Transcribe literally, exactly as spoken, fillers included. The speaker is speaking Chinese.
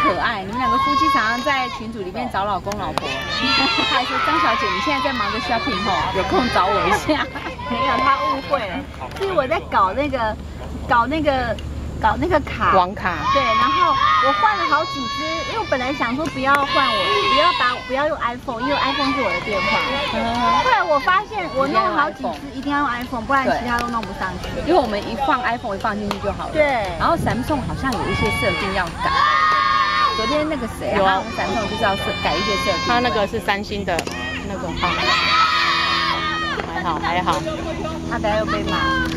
可爱，你们两个夫妻常常在群组里面找老公老婆。还说张小姐，你现在在忙着 shopping 吼，有空找我一下。没有，他误会了，是我在搞那个，搞那个。 搞那个卡网卡， 对，然后我换了好几支，因为我本来想说不要换我，不要打，不要用 iPhone， 因为 iPhone 是我的电话。嗯、后来我发现我弄了好几支，一定要用 iPhone， 不然其他都弄不上去。因为我们一放 iPhone 一放进去就好了。对。然后 Samsung 好像有一些设定要改。昨天那个谁啊，他们 Samsung 就是要设改一些设定。 他那个是三星的那个啊，还好还好。 他等下又被骂。